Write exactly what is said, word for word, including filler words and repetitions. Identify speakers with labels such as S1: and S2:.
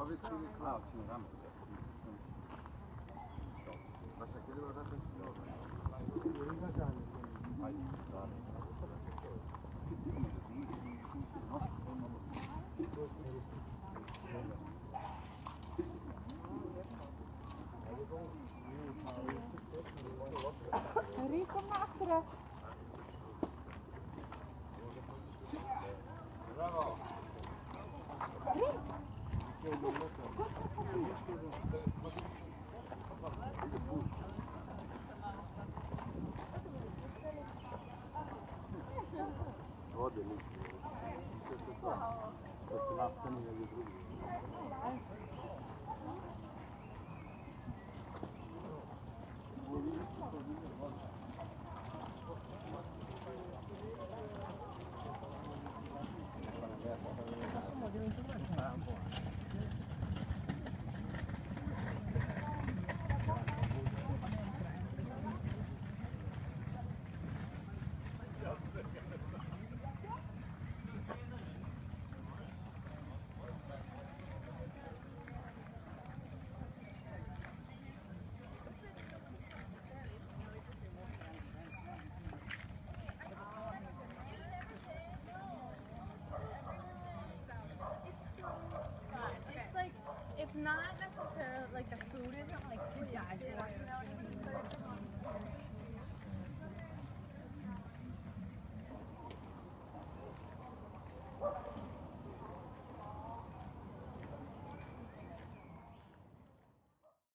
S1: Powiedz mi, Klaus, nie ramy. Właśnie, kiedy ma zacząć?
S2: Riek, kom naar achteren.
S1: Brawo!
S2: Riek!
S1: Vode, lično. Sve se to. Sad se nastani negdje drugi.